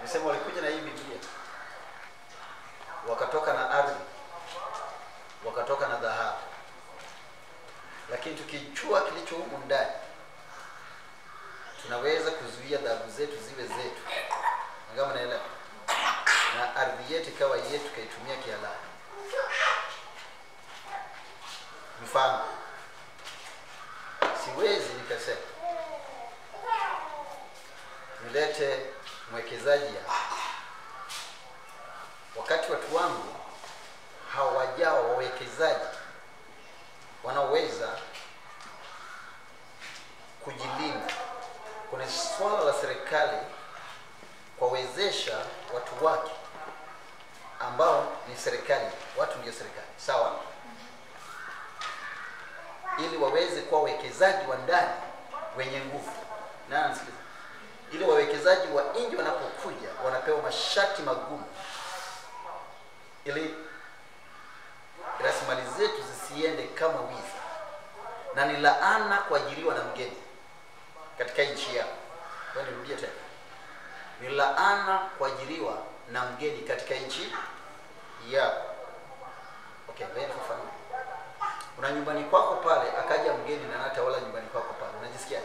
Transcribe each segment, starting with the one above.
Nisema walikuja na hii Biblia. Wakatoka na ardhi. Wakatoka na dhahabu. Lakini tukijua kilicho humu ndani, tunaweza kuzuia dhahabu zetu ziwe zetu. Kama naelewa. Na ardhi yetu ikawa yetu, kaitumia kihalali. Mfano, siwezi nikasema nilete mwekezaji hapa wakati watu wangu hawajawa wawekezaji wanaweza kujilinda. Kuna swala la serikali kuwawezesha watu wake ambao ni serikali, watu ndio serikali, sawa? Ili waweze kuwa wawekezaji wa ndani wenye nguvu. Na nisikiza, ili wawekezaji wa nje wanapokuja wanapewa masharti magumu ili rasilimali zetu zisiende kama wizi. Na ni laana kuajiriwa na mgeni katika nchi yako. Kwa nirudie tena. Ni laana kuajiriwa na mgeni katika nchi yako. Okay, wewe fahamu. Una nyumbani kwako pale, akaja mgeni na anatawala nyumbani kwako pale. Unajisikia?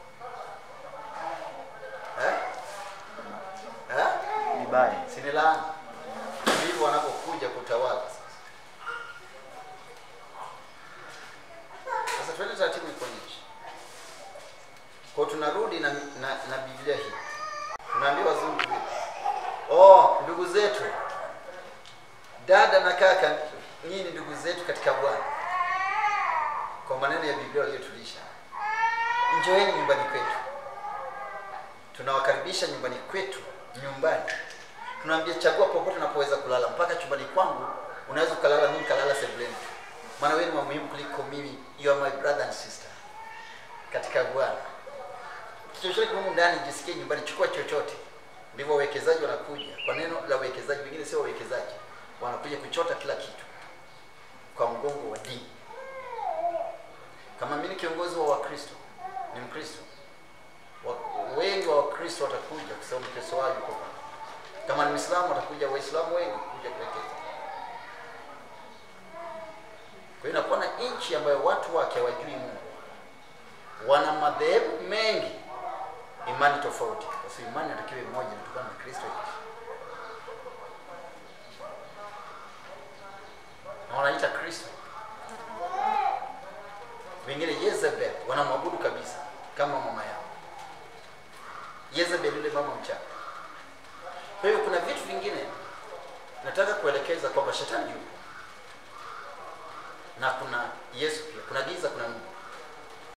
Vibaya. Si ni laana. Ndivyo wanapokuja kutawala sasa. Sasa twende taratibu kwa nchi. Kwa tunarudi na Biblia hii. Tunaambiwa wazungu hivi. Ndugu zetu, dada na kaka, nyinyi ndugu zetu katika Bwana. Kwa maneno ya Biblia iliyotulisha. Njoeni nyumbani kwetu. Tunawakaribisha nyumbani kwetu, nyumbani. Tunaambia chagua popote unapoweza kulala, mpaka chumbani kwangu unaweza kulala, mimi kalala sebuleni. Maana wewe ni wa muhimu kuliko mimi. You are my brother and sister katika Bwana. Chochote humu ndani jisikie nyumbani, chukua chochote. Ndivyo wawekezaji wanakuja. Kwa neno la wawekezaji, wengine sio wawekezaji. Wanakuja kuchota kila kitu kwa mgongo wa dini. Kama mimi kiongozi wa Wakristo, ni Mkristo. Wengi wa Wakristo watakuja kwa sababu Kristo wao yuko. Kama ni Muislamu watakuja Waislamu wengi kuja kuwekeza. Kwa hiyo inakuwa na nchi ambayo watu wake hawajui Mungu. Wana madhehebu mengi, imani tofauti. Kwa sababu imani inatakiwa moja kutokana na Kristo. Na wanaita Kristo. Wengine Jezebel wanamwabudu kabisa kama mama yao. Jezebel yule mama mchana. Kwa hiyo kuna vitu vingine nataka kuelekeza kwamba shetani yupo. Na kuna Yesu pia. Kuna giza, kuna nuru.